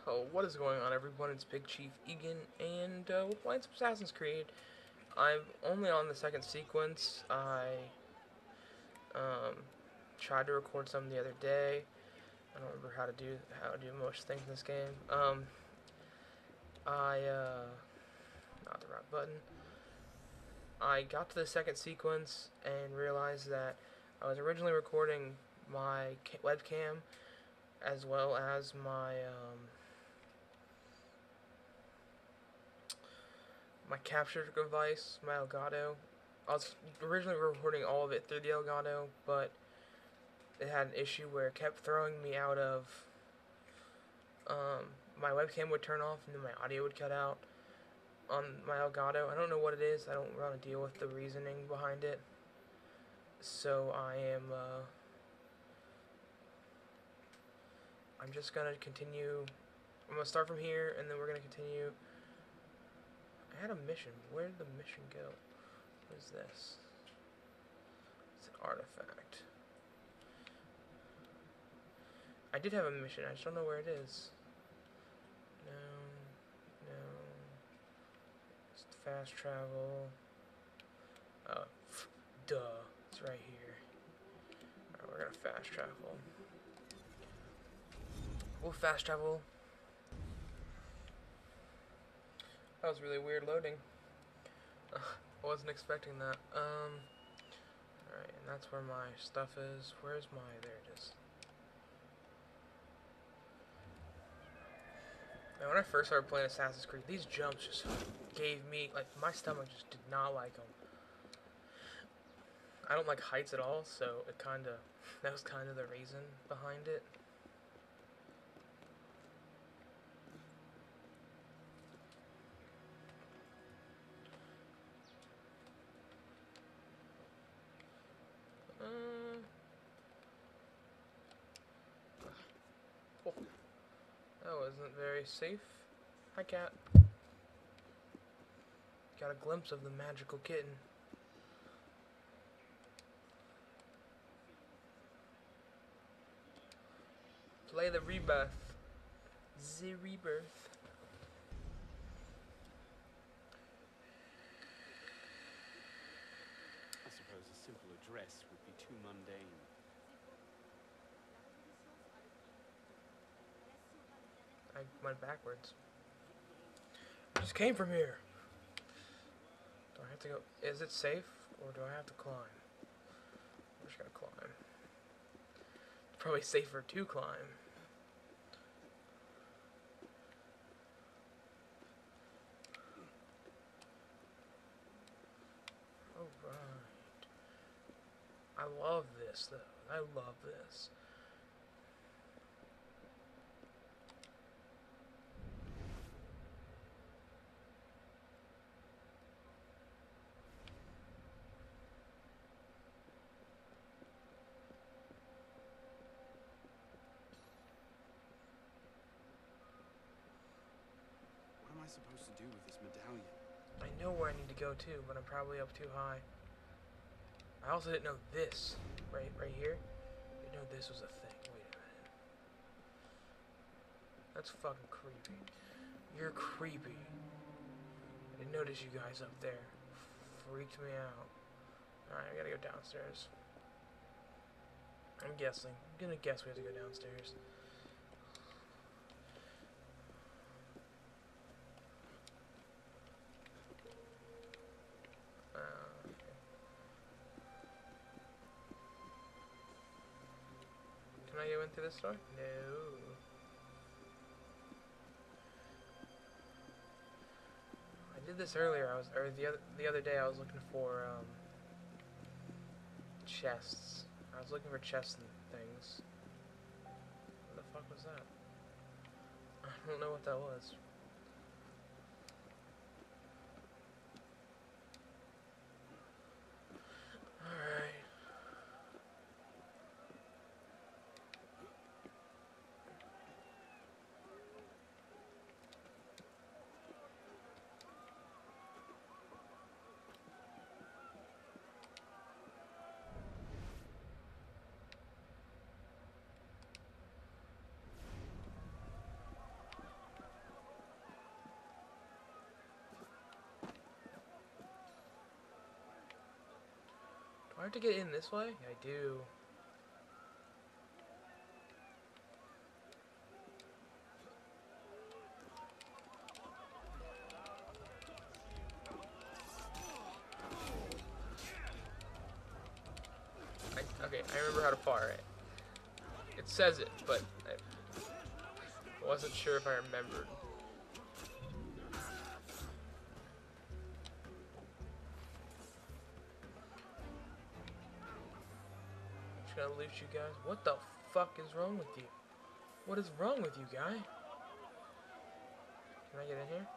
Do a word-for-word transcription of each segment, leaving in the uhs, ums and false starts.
Oh, what is going on, everyone? It's Big Chief Egan, and uh, we're playing some Assassin's Creed. I'm only on the second sequence. I um, tried to record some the other day. I don't remember how to do how to do most things in this game. Um, I uh, not the right button. I got to the second sequence and realized that I was originally recording my webcam as well as my um, my capture device, my Elgato. I was originally recording all of it through the Elgato, but it had an issue where it kept throwing me out of. Um, my webcam would turn off and then my audio would cut out on my Elgato. I don't know what it is. I don't want to deal with the reasoning behind it. So I am. Uh, I'm just gonna continue. I'm gonna start from here, and then we're gonna continue. I had a mission. Where did the mission go? What is this? It's an artifact. I did have a mission. I just don't know where it is. No, no. It's fast travel. Oh, duh. It's right here. Alright, we're gonna fast travel. We'll fast travel. That was really weird loading. Uh, I wasn't expecting that. Um. Alright, and that's where my stuff is. Where's my. There it is. Now, when I first started playing Assassin's Creed, these jumps just gave me. Like, my stomach just did not like them. I don't like heights at all, so it kind of. That was kind of the reason behind it. Uh, oh, that wasn't very safe. Hi, cat. Got a glimpse of the magical kitten. Play the rebirth. The rebirth. I suppose a simple address would be too mundane. I went backwards. I just came from here. Do I have to go? Is it safe, or do I have to climb? I'm just gonna climb. It's probably safer to climb. Alright. I love this, though. I love this. What am I supposed to do with this medallion? I know where I need to go to, but I'm probably up too high. I also didn't know this. Right, right here. I didn't know this was a thing. Wait a minute. That's fucking creepy. You're creepy. I didn't notice you guys up there. Freaked me out. Alright, I gotta go downstairs. I'm guessing. I'm gonna guess we have to go downstairs. Uh, okay. Can I go into this door? No. I did this earlier. I was, or the other, the other day. I was looking for um, chests. I was looking for chests and things. What the fuck was that? I don't know what that was. Alright. I have to get in this way? I do. I, okay, I remember how to fire it. It says it, but I wasn't sure if I remembered. Just gonna loot you guys. What the fuck is wrong with you? What is wrong with you, guy? Can I get in here?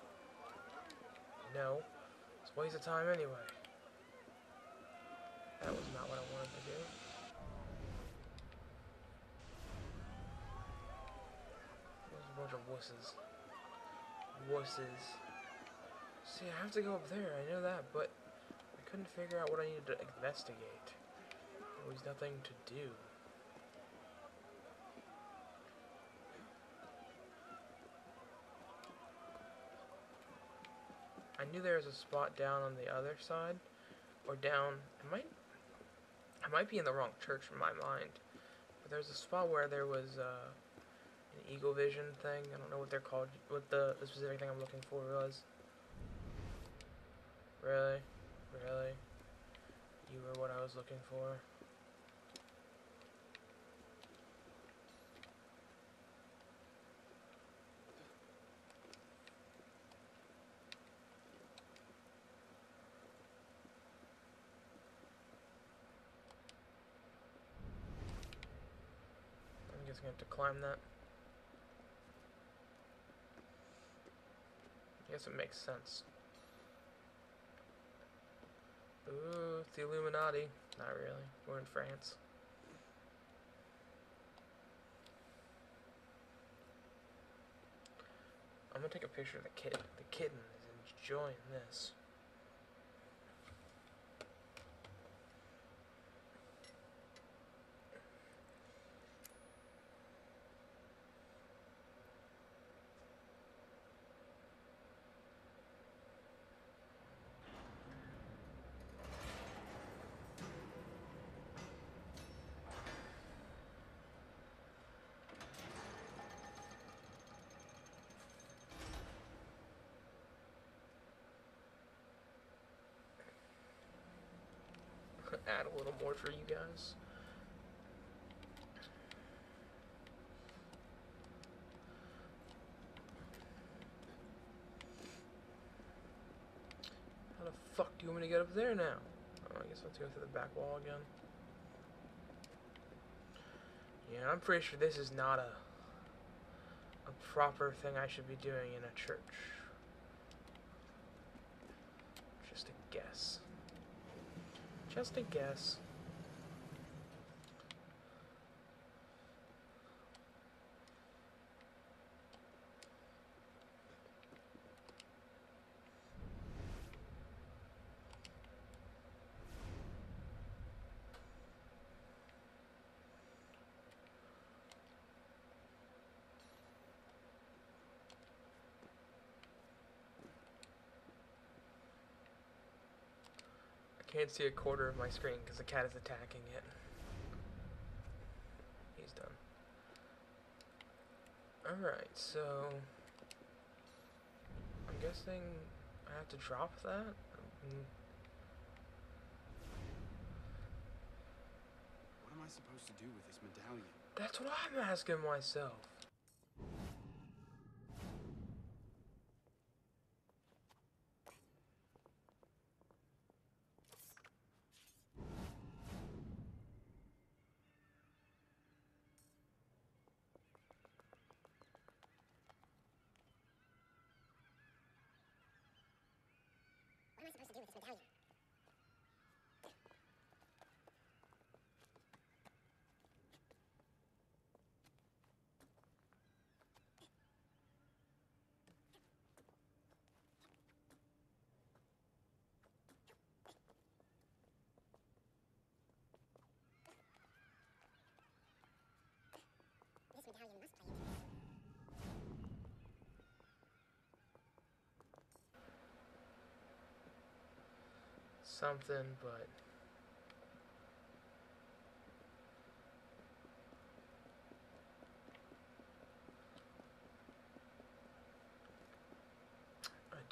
No. It's a waste of time anyway. That was not what I wanted to do. There's a bunch of wusses. Wusses. See, I have to go up there, I know that, but I couldn't figure out what I needed to investigate. There was nothing to do. I knew there was a spot down on the other side, or down, I might, I might be in the wrong church in my mind, but there's a spot where there was uh, an eagle vision thing. I don't know what they're called, what the, the specific thing I'm looking for was. Really? Really? You were what I was looking for? I'm guessing I have to climb that. I guess it makes sense. Ooh, it's the Illuminati. Not really. We're in France. I'm gonna take a picture of the kitten. The kitten is enjoying this. Add a little more for you guys. How the fuck do you want me to get up there now? Oh, I guess I'll have to go through the back wall again. Yeah, I'm pretty sure this is not a a proper thing I should be doing in a church. Just a guess. Just a guess. I can't see a quarter of my screen because the cat is attacking it. He's done. Alright, so I'm guessing I have to drop that? Mm. What am I supposed to do with this medallion? That's what I'm asking myself. What am I supposed to do with this medallion? This medallion must play into this. Something, but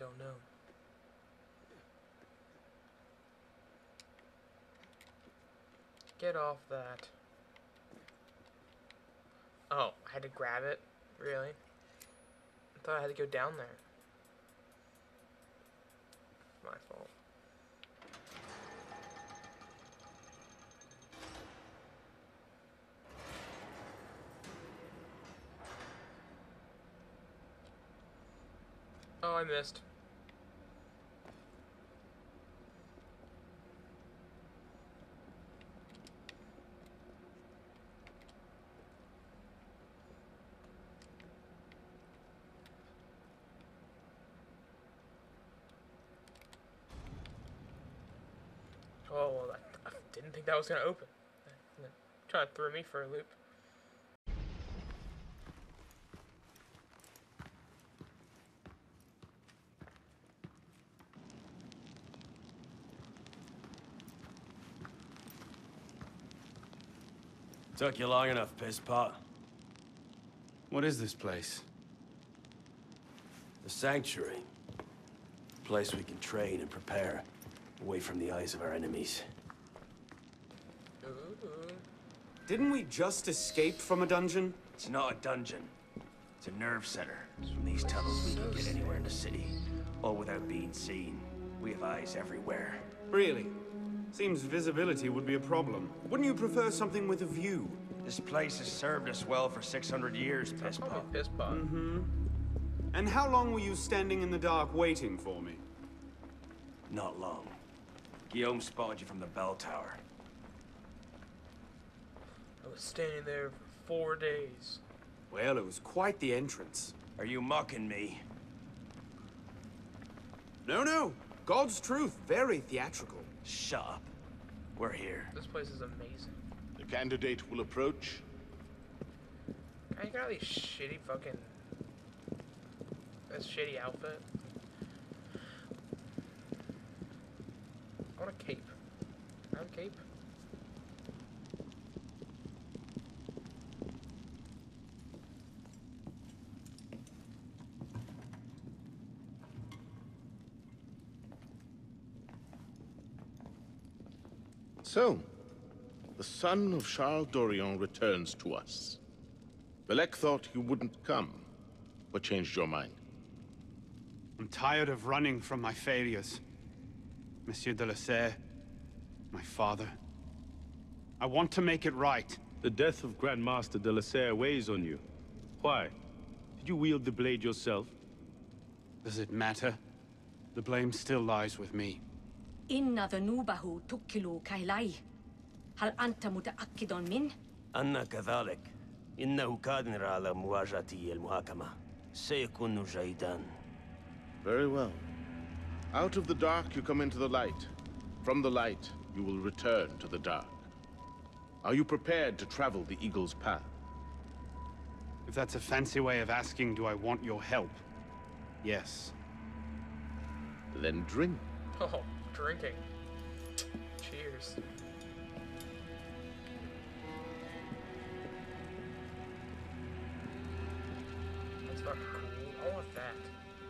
don't know. Get off that. Oh, I had to grab it? Really? I thought I had to go down there. My fault. Oh, I missed. Oh, well, I, I didn't think that was going to open. Trying to throw me for a loop. Took you long enough, piss pot. What is this place? The Sanctuary. A place we can train and prepare, away from the eyes of our enemies. Ooh. Didn't we just escape from a dungeon? It's not a dungeon. It's a nerve center. From these tunnels we can get anywhere in the city, all without being seen. We have eyes everywhere. Really? Seems visibility would be a problem. Wouldn't you prefer something with a view? This place has served us well for six hundred years, piss Call me pot. piss pot. Mm-hmm. And how long were you standing in the dark waiting for me? Not long. Guillaume spotted you from the bell tower. I was standing there for four days. Well, it was quite the entrance. Are you mocking me? No, no. God's truth. Very theatrical. Shut up. We're here. This place is amazing. The candidate will approach. I got these shitty fucking... This shitty outfit. I want a cape. I have a cape. So, the son of Charles Dorion returns to us. Belek thought you wouldn't come, but changed your mind. I'm tired of running from my failures. Monsieur de la Serre, my father. I want to make it right. The death of Grandmaster de la Serre weighs on you. Why? Did you wield the blade yourself? Does it matter? The blame still lies with me. إن ذنوبه تكل كيلاي. هل أنت متأكد من؟ أنا كذلك. إنه قادر على مواجهة المحاكمة. سيكون جيدا. Very well. Out of the dark you come into the light. From the light you will return to the dark. Are you prepared to travel the Eagle's path? If that's a fancy way of asking, do I want your help? Yes. Then drink. Oh, drinking. Cheers. That's fucking cool. I want that.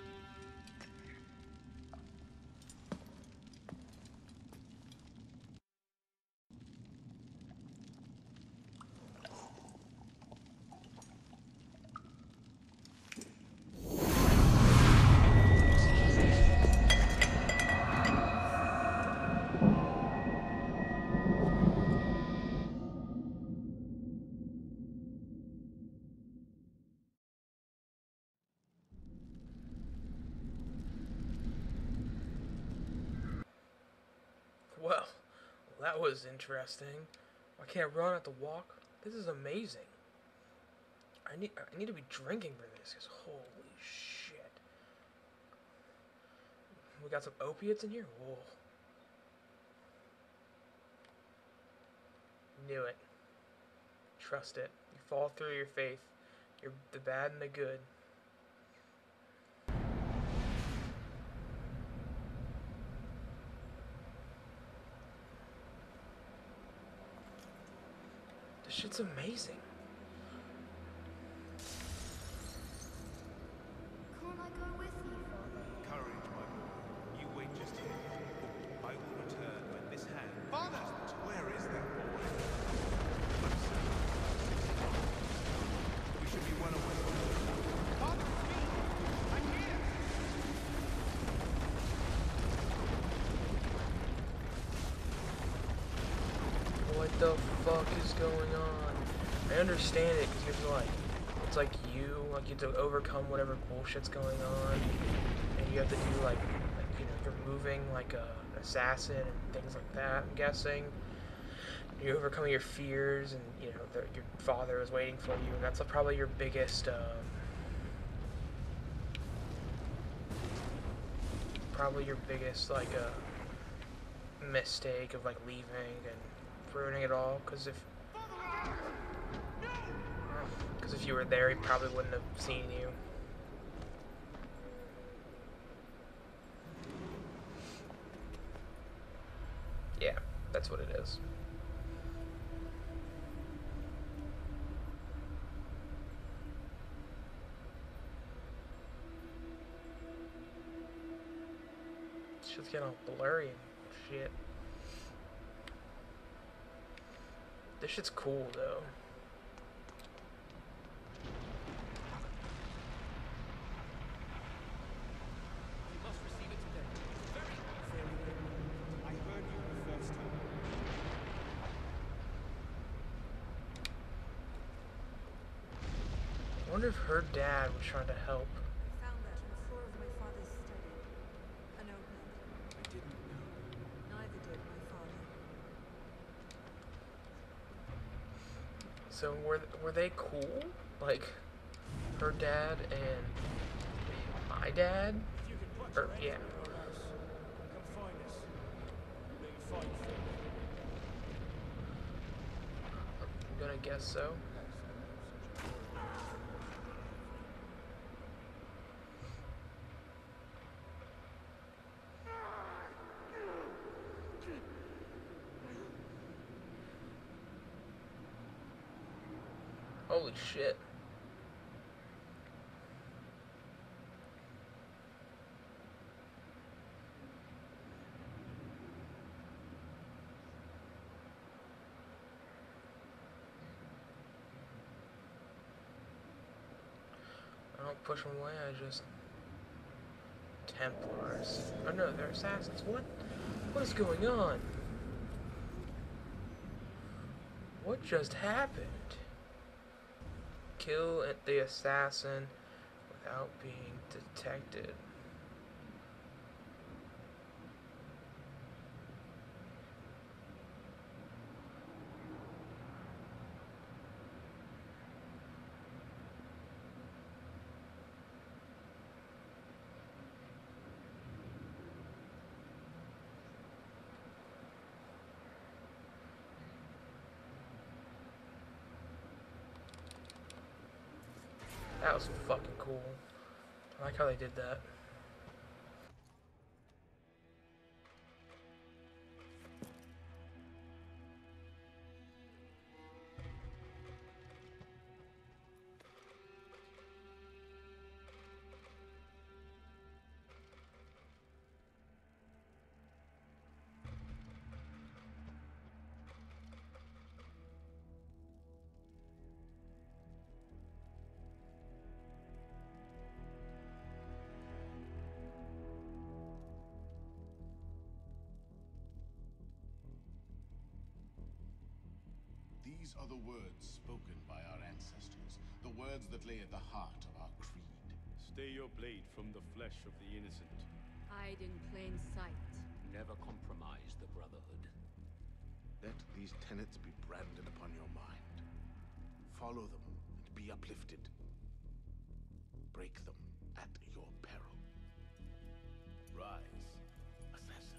Well, that was interesting. I can't run, I have to walk. This is amazing. I need I need to be drinking for this, because holy shit. We got some opiates in here? Whoa. Knew it. Trust it. You fall through your faith. You're the bad and the good. This shit's amazing. Can't I go with you, Father? Courage what the fuck is going on? I understand it, because you have to, like, it's like you, like, you have to overcome whatever bullshit's going on, and you have to do, like, like you know, you're moving like a, an assassin and things like that, I'm guessing. You're overcoming your fears, and, you know, the, your father is waiting for you, and that's uh, probably your biggest, um, probably your biggest, like, uh, mistake of, like, leaving and ruining it all, because if, because if you were there, he probably wouldn't have seen you. Yeah, that's what it is. Shit's getting all blurry and shit. This shit's cool, though. I wonder if her dad was trying to help. I found that on the floor of my father's study. A notebook. I didn't know. Neither did my father. So were were they cool? Like her dad and my dad? Or yeah. I'm gonna guess so. Holy shit. I don't push them away, I just... Templars. Oh no, they're assassins. What? What is going on? What just happened? Kill the assassin without being detected. That was fucking cool. I like how they did that. These are the words spoken by our ancestors, the words that lay at the heart of our creed. Stay your blade from the flesh of the innocent. Hide in plain sight. Never compromise the Brotherhood. Let these tenets be branded upon your mind. Follow them and be uplifted. Break them at your peril. Rise, assassin.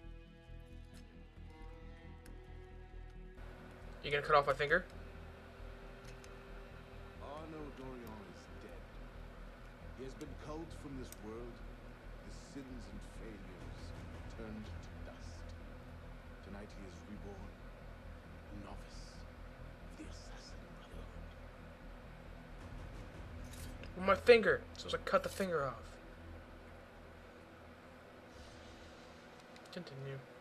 You gonna cut off my finger? Arno Dorian is dead. He has been culled from this world. His sins and failures turned to dust. Tonight he is reborn, a novice of the Assassin Brotherhood. With my finger. So I cut the finger off. Continue.